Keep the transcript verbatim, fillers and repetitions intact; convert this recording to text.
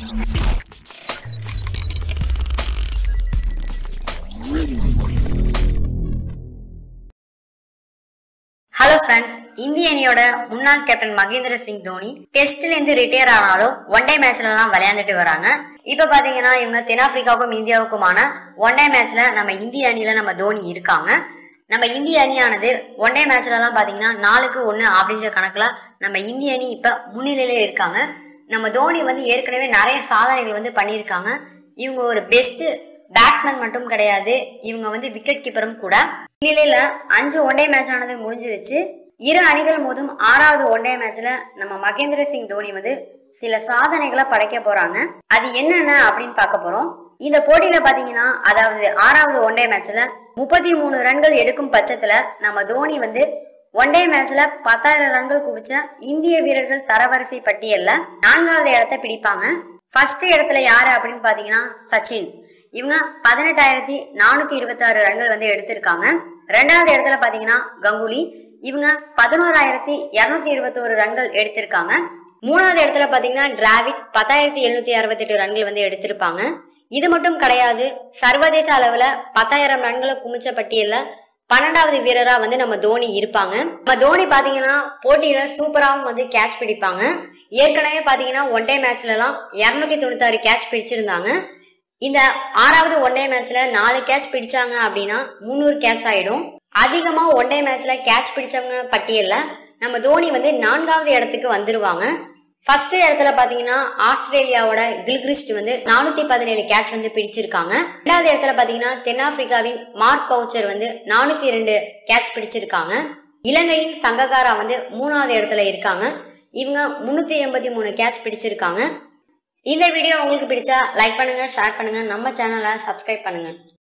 Hello friends, இந்திய அணியோட முன்னாள் கேப்டன் மகேந்திர சிங் தோனி டெஸ்ட்ல இருந்து ரிட்டையர் ஆனாலும் ஒன் டே மேட்ச்ல எல்லாம் விளையாண்டுட்டு வராங்க. இப்ப பாத்தீங்கன்னா இவங்க தென்னாப்பிரிக்காவுக்கும் இந்தியாவுக்குமான ஒன் டே மேட்ச்ல நம்ம இந்திய அணியில நம்ம தோனி இருக்காங்க. நம்ம இந்திய அணியானது ஒன் டே மேட்ச்ல எல்லாம் பாத்தீங்கன்னா நாலுக்கு ஒண்ணு அப்படின்ற கணக்குல நம்ம இந்திய அணி இப்ப முன்னிலையில இருக்காங்க. நம்ம தோனி வந்து ஏற்கனவே நிறைய சாதனைகள் வந்து பண்ணியிருக்காங்க. இவங்க ஒரு பெஸ்ட் பேட்ஸ்மேன் மட்டும் கிடையாது, இவங்க வந்து விக்கெட் கீப்பரும் கூட. இந்நிலையில அஞ்சு ஒன் டே மேட்ச் ஆனது முடிஞ்சிருச்சு. இரு அணிகள் மோதும் ஆறாவது ஒன் டே மேட்ச்ல நம்ம மகேந்திர சிங் தோனி வந்து சில சாதனைகளை படைக்க போறாங்க. அது என்னென்ன அப்படின்னு பார்க்க போறோம். இந்த போட்டியில பாத்தீங்கன்னா அதாவது ஆறாவது ஒன் டே மேட்ச்ல முப்பத்தி மூணு ரன்கள் எடுக்கும் பட்சத்துல நம்ம தோனி வந்து ஒன் டே மேட்ச்ல பத்தாயிரம் ரன்கள் குவிச்ச இந்திய வீரர்கள் தரவரிசை பட்டியல்ல நான்காவது இடத்தை பிடிப்பாங்க. ஃபர்ஸ்ட் இடத்துல யாரு அப்படின்னு பாத்தீங்கன்னா சச்சின். இவங்க பதினெட்டாயிரத்தி நானூத்தி இருபத்தி ஆறு ரன்கள் வந்து எடுத்திருக்காங்க. ரெண்டாவது இடத்துல பாத்தீங்கன்னா கங்குலி. இவங்க பதினோராயிரத்தி இருநூத்தி இருபத்தி ஒரு ரன்கள் எடுத்திருக்காங்க. மூணாவது இடத்துல பாத்தீங்கன்னா டிராவிட் பத்தாயிரத்தி எழுநூத்தி அறுபத்தி எட்டு ரன்கள் வந்து எடுத்திருப்பாங்க. இது மட்டும் கிடையாது, சர்வதேச அளவுல பத்தாயிரம் ரன்களை குமிச்ச பட்டியல்ல பன்னெண்டாவது வீரரா வந்து நம்ம தோனி இருப்பாங்க. நம்ம தோனி பாத்தீங்கன்னா போட்டியில சூப்பராவும் வந்து கேட்ச் பிடிப்பாங்க. ஏற்கனவே பாத்தீங்கன்னா ஒன் டே மேட்ச்ல எல்லாம் இருநூத்தி தொண்ணூத்தி ஆறு கேட்ச் பிடிச்சிருந்தாங்க. இந்த ஆறாவது ஒன் டே மேட்ச்ல நாலு கேட்ச் பிடிச்சாங்க அப்படின்னா முன்னூறு கேட்ச் ஆயிடும். அதிகமா ஒன் டே மேட்ச்ல கேட்ச் பிடிச்சவங்க பட்டியல்ல நம்ம தோனி வந்து நான்காவது இடத்துக்கு வந்துருவாங்க. ஃபர்ஸ்ட் இடத்துல பாத்தீங்கன்னா ஆஸ்திரேலியாவோட கில்கிறிஸ்ட் வந்து நானூத்தி பதினேழு கேட்ச் வந்து பிடிச்சிருக்காங்க. ரெண்டாவது இடத்துல பாத்தீங்கன்னா தென்னாப்பிரிக்காவின் மார்க் பவுச்சர் வந்து நானூத்தி ரெண்டு கேட்ச் பிடிச்சிருக்காங்க. இலங்கையின் சங்ககாரா வந்து மூணாவது இடத்துல இருக்காங்க. இவங்க முன்னூத்தி எண்பத்தி மூணு கேட்ச் பிடிச்சிருக்காங்க. இந்த வீடியோ உங்களுக்கு பிடிச்சா லைக் பண்ணுங்க, ஷேர் பண்ணுங்க, நம்ம சேனலை சப்ஸ்கிரைப் பண்ணுங்க.